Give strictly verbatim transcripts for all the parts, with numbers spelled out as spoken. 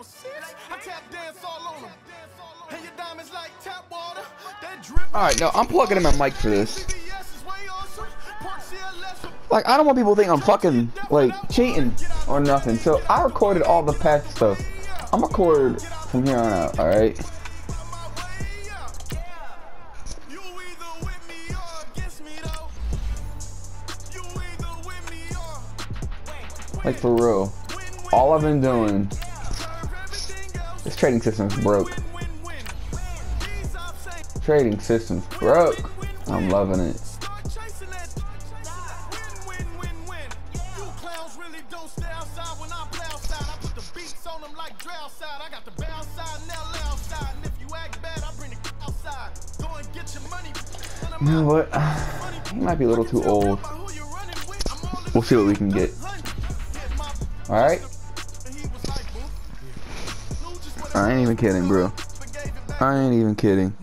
Alright, no, I'm plugging in my mic for this. Like, I don't want people to think I'm fucking, like, cheating or nothing. So, I recorded all the past stuff. I'm record from here on out, alright? Like, for real. All I've been doing... This trading system's broke. Trading system's broke. I'm loving it. You know what? He might be a little too old. We'll see what we can get. Alright? I ain't even kidding, bro. I ain't even kidding.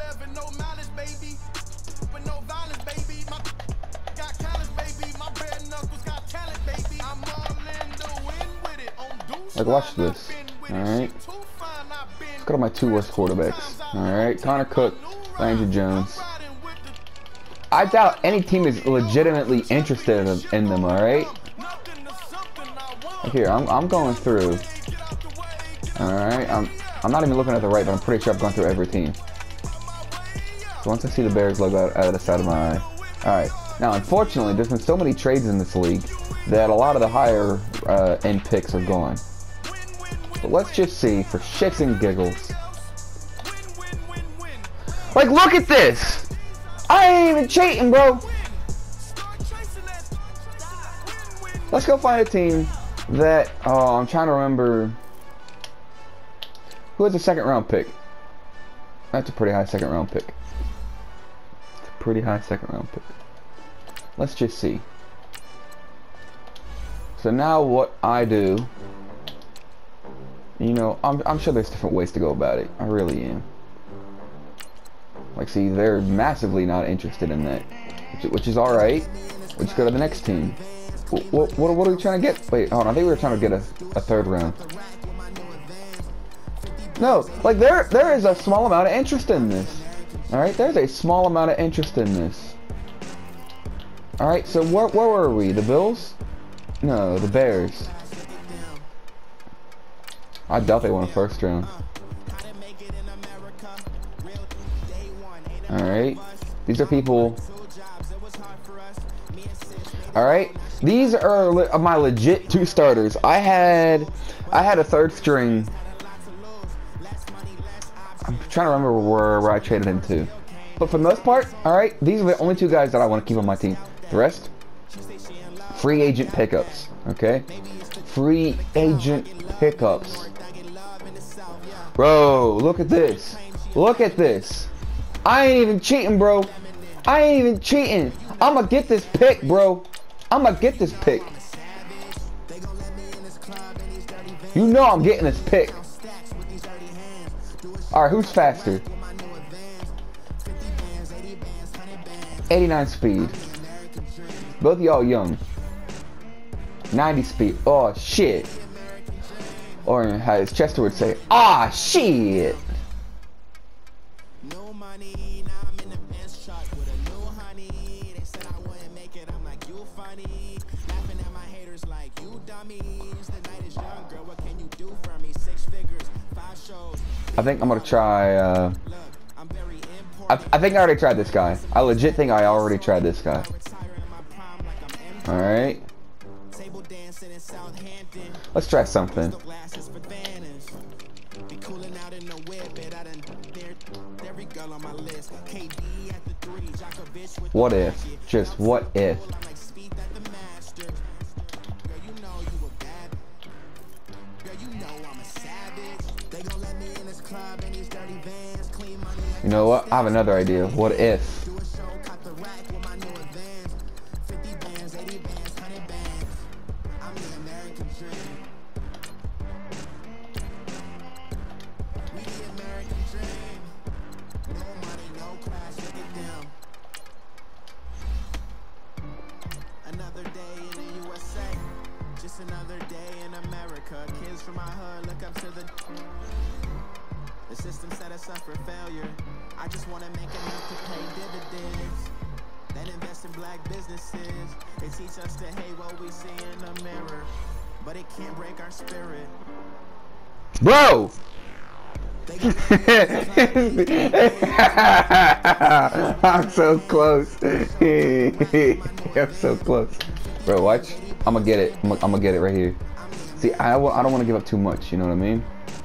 Like, watch this. Alright? Let's go to my two worst quarterbacks. Alright? Connor Cook, Landry Jones. I doubt any team is legitimately interested in them, alright? Like here, I'm, I'm going through. Alright? I'm, I'm not even looking at the right, but I'm pretty sure I've gone through every team. So once I see the Bears logo out, out of the side of my eye. Alright. Now, unfortunately, there's been so many trades in this league that a lot of the higher uh, end picks are gone. But let's just see, for shits and giggles. Like, look at this! I ain't even cheating, bro! Let's go find a team that... Oh, I'm trying to remember... Who has a second round pick? That's a pretty high second round pick. It's a pretty high second round pick. Let's just see. So now what I do... You know, I'm, I'm sure there's different ways to go about it. I really am. Like, see, they're massively not interested in that. Which, which is alright. We'll just go to the next team. What, what, what are we trying to get? Wait, hold on. I think we were trying to get a, a third round. No, like, there there is a small amount of interest in this. Alright, there's a small amount of interest in this. Alright, so where, where were we? The Bills? No, the Bears. I doubt they won a first round. Alright. These are people... Alright. These are le my legit two starters. I had... I had a third string... I'm trying to remember where, where I traded into. But for the most part, alright, these are the only two guys that I want to keep on my team. The rest... Free agent pickups. Okay? Free agent pickups. Bro, look at this. Look at this. I ain't even cheating, bro. I ain't even cheating. I'ma get this pick, bro. I'ma get this pick. You know I'm getting this pick. Alright, who's faster? eighty-nine speed. Both of y'all young. ninety speed. Oh, shit. Or as Chester would say, ah, shit. No money, now I'm in the best shot with a new honey. They said I wouldn't make it, I'm like, you funny. Laughing at my haters like, you dummies. The night is young, girl, what can you do for me? Six figures, five shows. I think I'm gonna try, uh... I, I think I already tried this guy. I legit think I already tried this guy. Alright. Let's try something. What if? Just what if? You know what? I have another idea. What if? Another day in the U S A, just another day in America. America. Kids from my hood look up to the the system set us up for failure. I just want to make enough to pay dividends. Then invest in black businesses. They teach us to hate what we see in the mirror, but it can't break our spirit. Bro! I'm so close. I'm so close. Bro, watch. I'm gonna get it. I'm gonna, I'm gonna get it right here. See, I, w I don't want to give up too much. You know what I mean?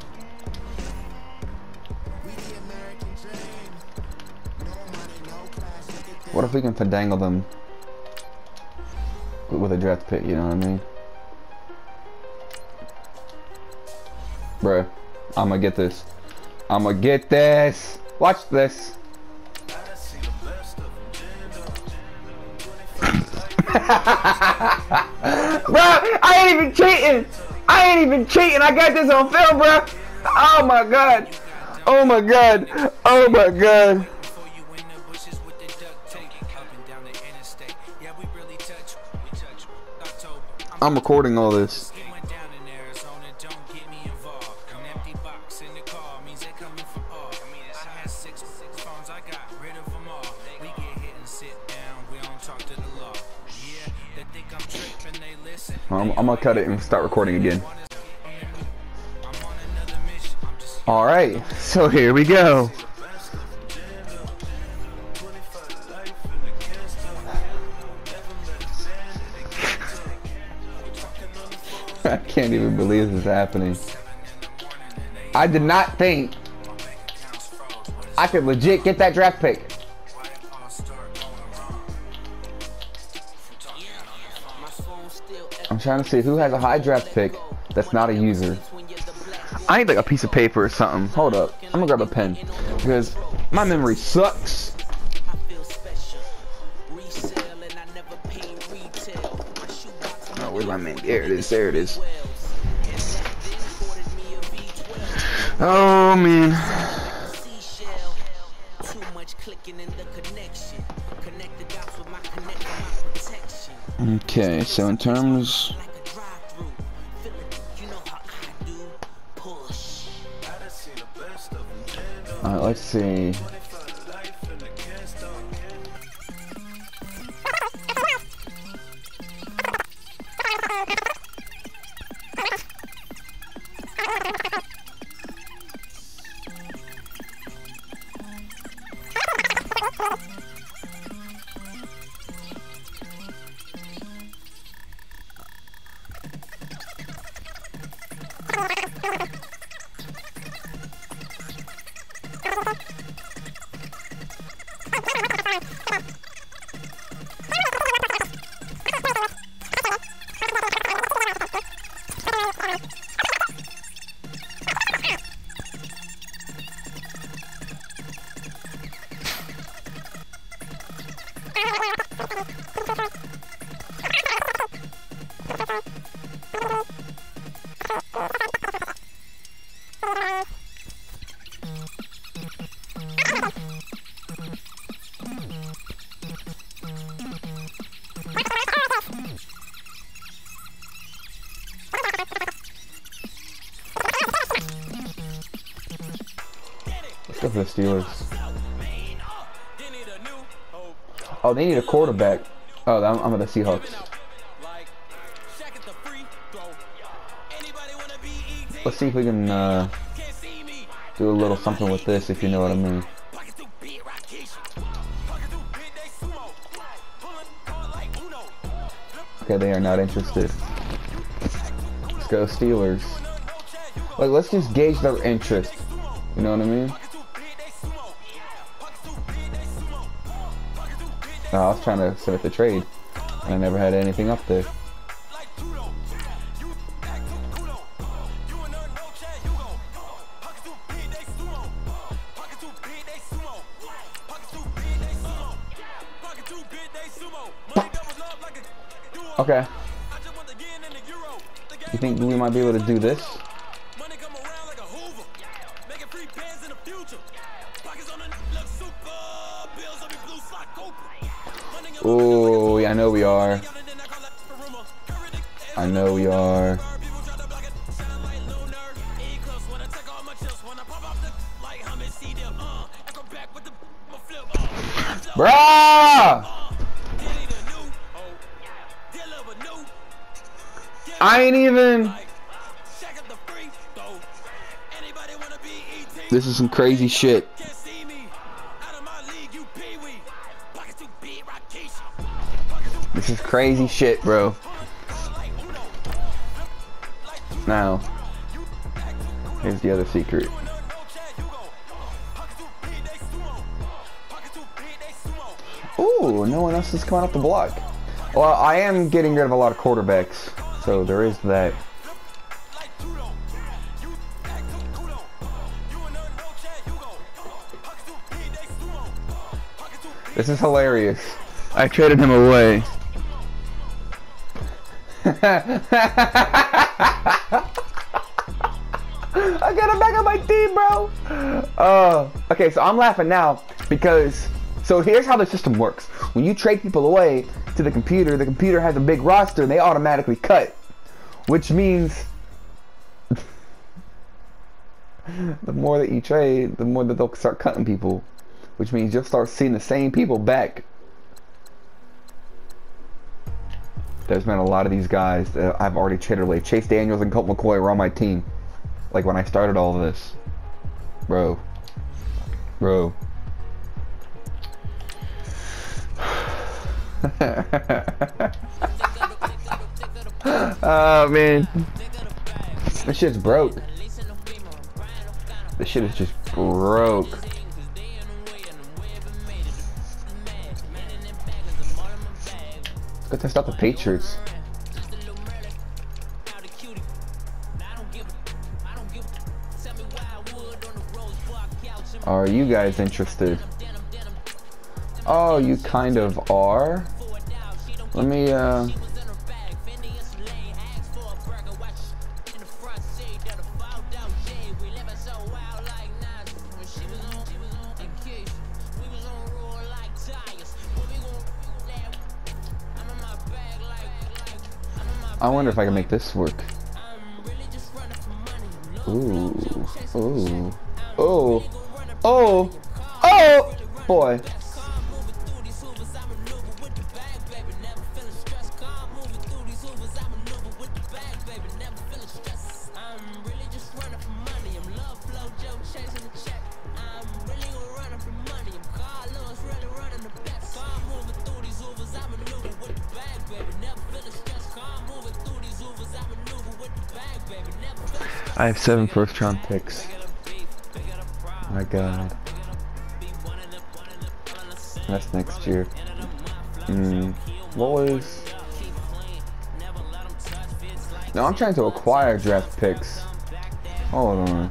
What if we can fandangle them with a draft pick? You know what I mean? Bro, I'm gonna get this. I'm gonna get this. Watch this. Bro, I ain't even cheating. I ain't even cheating. I got this on film, bro. Oh my god. Oh my god. Oh my god. I'm recording all this. I'm, I'm gonna cut it and start recording again. Alright, so here we go. I can't even believe this is happening. I did not think I could legit get that draft pick. I'm trying to see who has a high draft pick that's not a user. I need like a piece of paper or something. Hold up. I'm gonna grab a pen because my memory sucks. Oh, where's my man? There it is. There it is. Oh man. Okay, so in terms, alright, let's see. Let's go for the Steelers. Oh, they need a quarterback. Oh, I'm, I'm at the Seahawks. Let's see if we can uh, do a little something with this, if you know what I mean. Okay, they are not interested. Let's go Steelers. Like, let's just gauge their interest. You know what I mean? No, I was trying to submit the trade, and I never had anything up there. Okay. You think we might be able to do this? Oh, yeah, I know we are. I know we are. Bruh! I ain't even. This is some crazy shit. This is crazy shit, bro. Now, here's the other secret. Ooh, no one else is coming up the block. Well, I am getting rid of a lot of quarterbacks, so there is that. This is hilarious. I traded him away. I got him back on my team, bro. Uh, okay, so I'm laughing now because, so here's how the system works. When you trade people away to the computer, the computer has a big roster and they automatically cut. Which means the more that you trade, the more that they'll start cutting people. Which means you'll start seeing the same people back. There's been a lot of these guys that I've already traded away. Chase Daniels and Colt McCoy were on my team. Like when I started all this. Bro. Bro. Oh man. This shit's broke. This shit is just broke. Let's test out the Patriots. Are you guys interested? Oh, you kind of are. Let me, uh... I wonder if I can make this work. Ooh, ooh, oh, oh, oh, boy. I have seven first round picks. My god. That's next year. Hmm. What was... No, I'm trying to acquire draft picks. Hold on.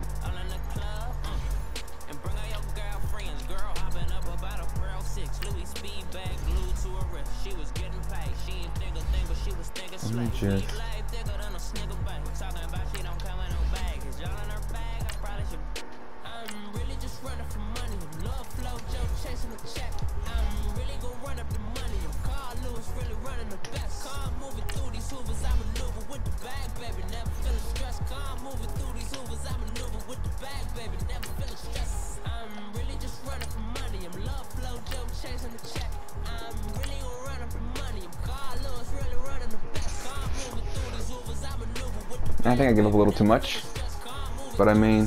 Let me just... I think I give up a little too much, but I mean,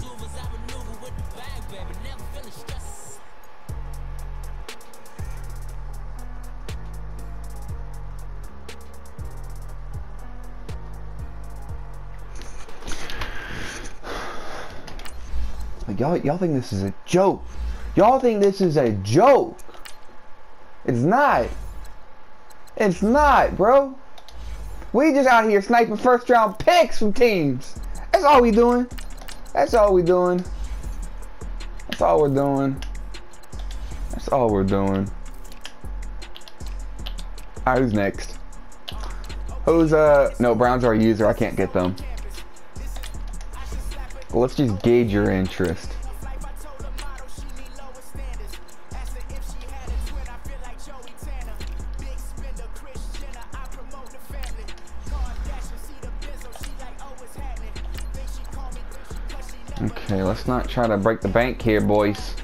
like y'all, y'all think this is a joke? Y'all think this is a joke? It's not. It's not, bro. We just out here sniping first round picks from teams. That's all we doing. That's all we doing. That's all we're doing. That's all we're doing. Alright, who's next? Who's uh no, Browns are a user, I can't get them. Well, let's just gauge your interest. Okay, let's not try to break the bank here, boys.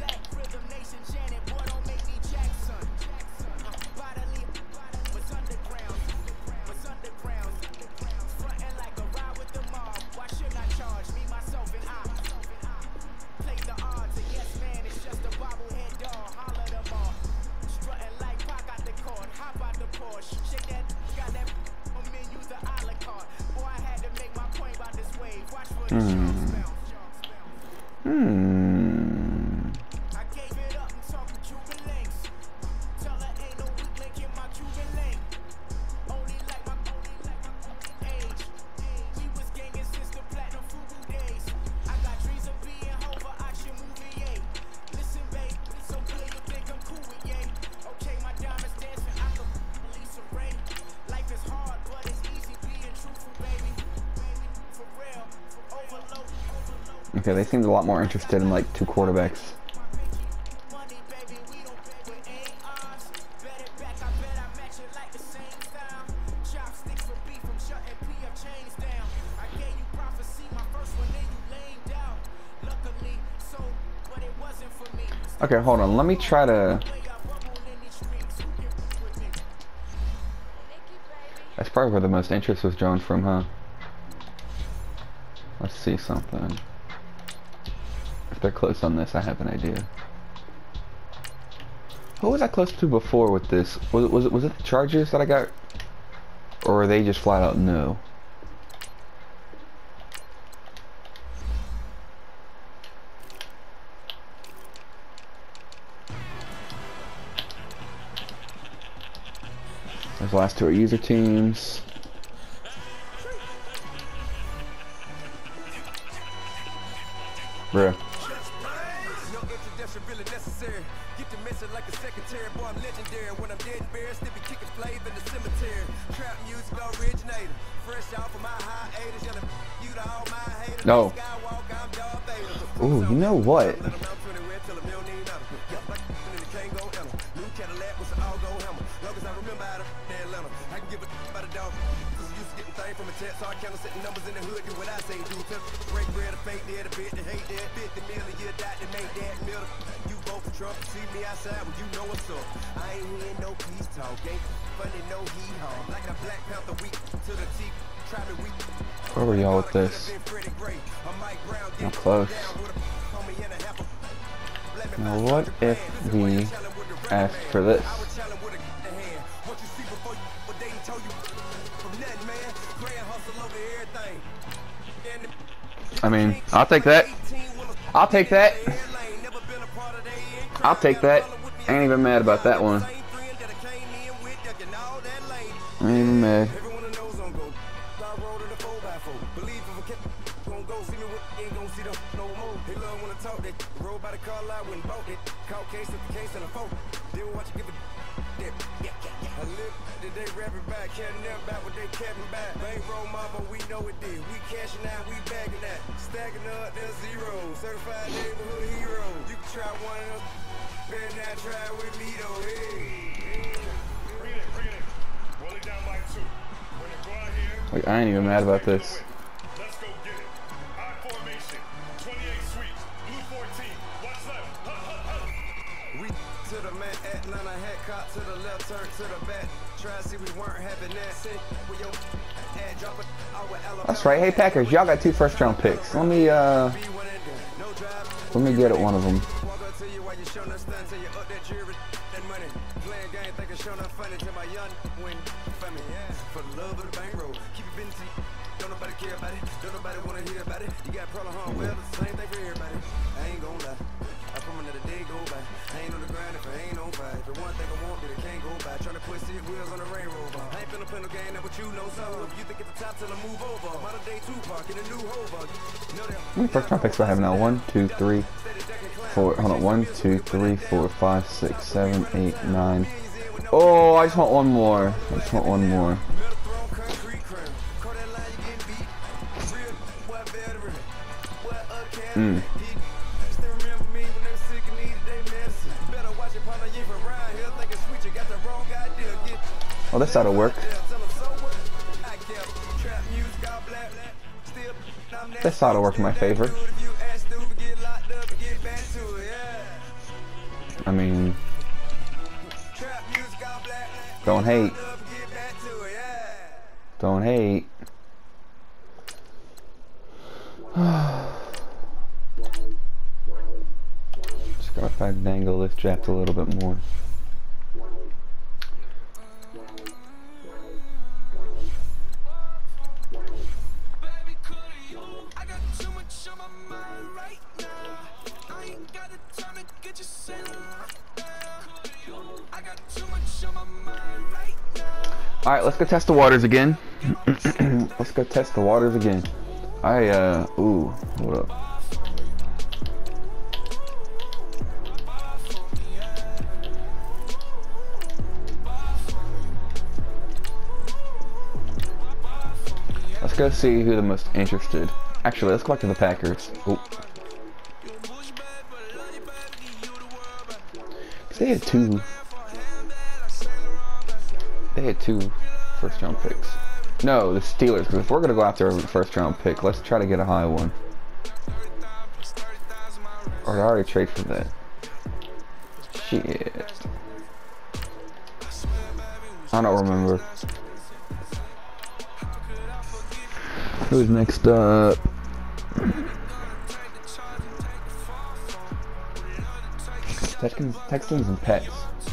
Hmm. Hmm. Okay, they seemed a lot more interested in like two quarterbacks. Okay, hold on. Let me try to... That's probably where the most interest was drawn from, huh? Let's see something. If they're close on this, I have an idea. Who was I close to before with this? Was it was it was it the Chargers that I got, or are they just flat out no? Those last two are user teams. Bruh. Get the message like a secretary, boy, I'm legendary. When I'm dead and buried, still be kicking flavor in the cemetery. Trap music originator, fresh off of my hiatus, yelling you to all my haters. No. Ooh, you know what? From a test, so I count setting numbers in the hood, do what I say, do to break bread, a fake dead, a bit to hate that, fifty million, you die to make that middle. You vote for Trump, see me outside, well, you know what's up. I ain't hearing no peace talk, ain't funny, no hee haw. Like a Black Panther week to the teeth, try to weak. Where were y'all with this? Not close. Now, what if we asked for this? I mean, I'll take that. I'll take that. I'll take that. I ain't even mad about that one. I ain't even mad. They rapping back, can't never back what they capping back. Bankroll mama, we know it did. We cashing out, we bagging that. Stacking up, there's zero. Certified neighborhood hero. You can try one of them. Better not try with me though. Hey. Bring it in, bring it in. Roll it down by two. When it go out here. Like, I ain't even mad about this. Let's go get it. I formation. twenty-eight sweeps. Blue fourteen. What's left? Ha, ha, ha. We to the man, Atlanta hat caught to the left, turn to the back. That's right. Hey Packers, y'all got two first round picks. Let me uh let me get at one of them. How many first round picks do I have now? One, two, three, four. Hold on. One, two, three, four, five, six, seven, eight, nine. Oh, I just want one more. I just want one more. Mm. Oh, this ought to work. This ought to work in my favor. I mean, don't hate. Don't hate. Just gotta finagle this draft a little bit more. Alright, let's go test the waters again. Let's go test the waters again. I, uh, ooh, hold up. Let's go see who the most interested. Actually, let's go back to the Packers. Oh. They had two. They had two first round picks. No, the Steelers, because if we're going to go after a first round pick, let's try to get a high one. Or did I already trade for that? Shit. I don't remember. Who's next up? Texans, Texans and Pets.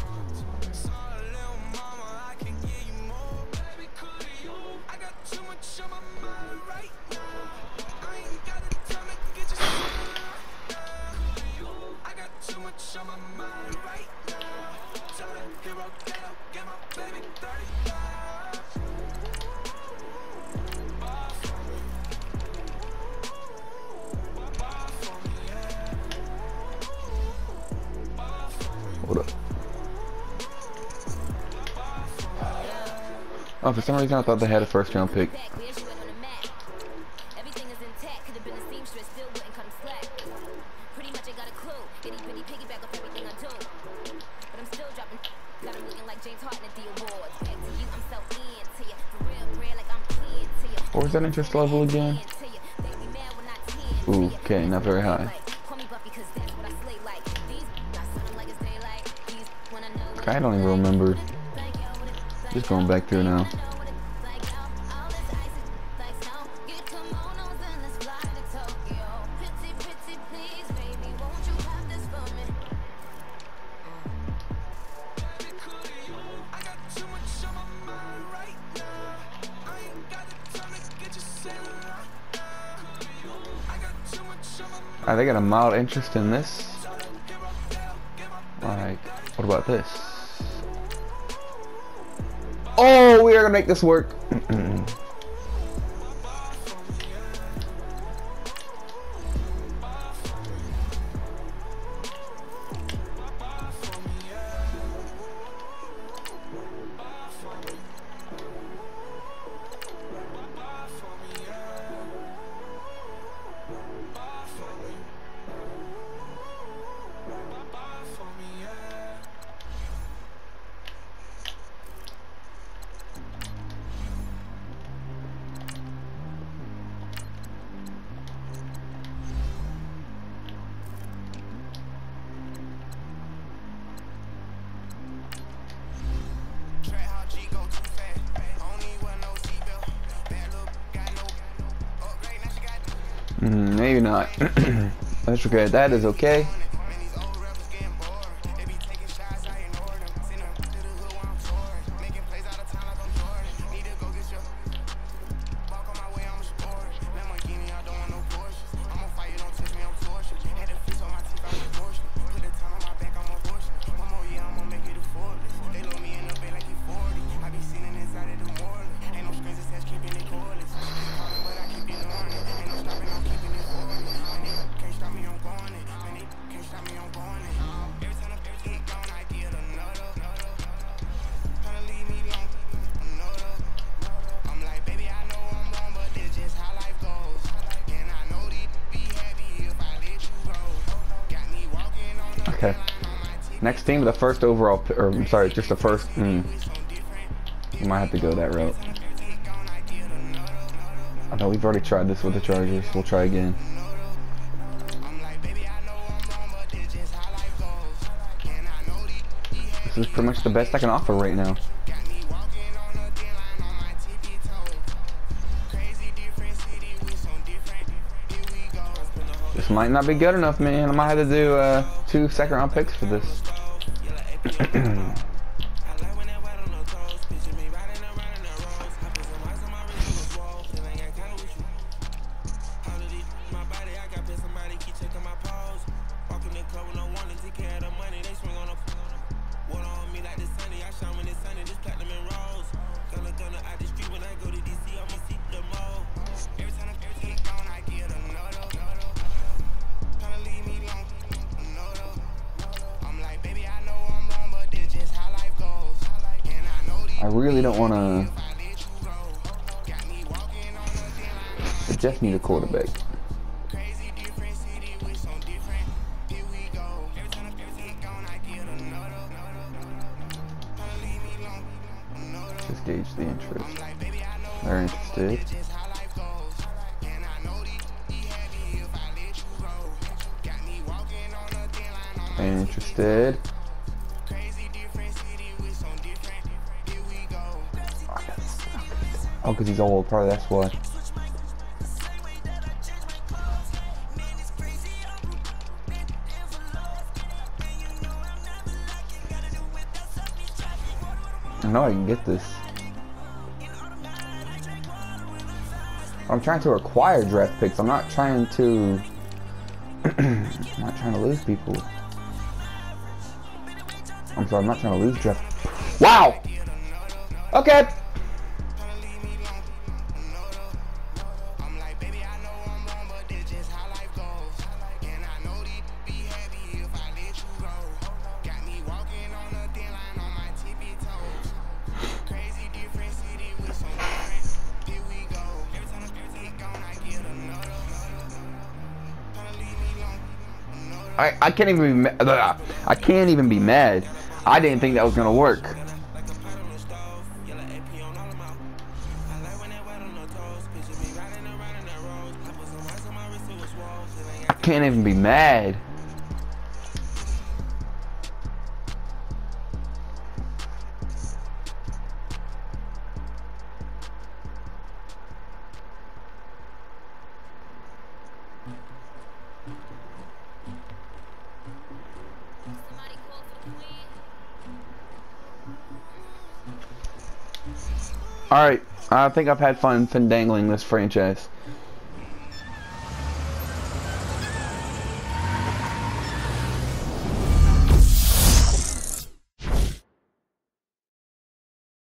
Hold up. Oh, for some reason I thought they had a first round pick. What was that interest level again? Ooh, okay, not very high. I don't even remember. Just going back through now. Alright, they got a mild interest in this. Like, what about this? Oh, we are gonna make this work. Mm, maybe not. That's okay. That is okay. Okay. Next team with the first overall, or I'm sorry, just the first. Mm, we might have to go that route. I know we've already tried this with the Chargers. We'll try again. is pretty much the best I can offer right now. This might not be good enough, man. I might have to do uh, two second round picks for this. I really don't want to. I just need a quarterback. Just gauge the interest. They're interested. They're interested. Oh, because he's old, probably that's why. I know I can get this. I'm trying to acquire draft picks. I'm not trying to. I'm not trying to lose people. I'm sorry, I'm not trying to lose draft. Wow! Okay! I, I can't even be mad. I can't even be mad. I didn't think that was gonna work. I can't even be mad. Alright, I think I've had fun findangling this franchise.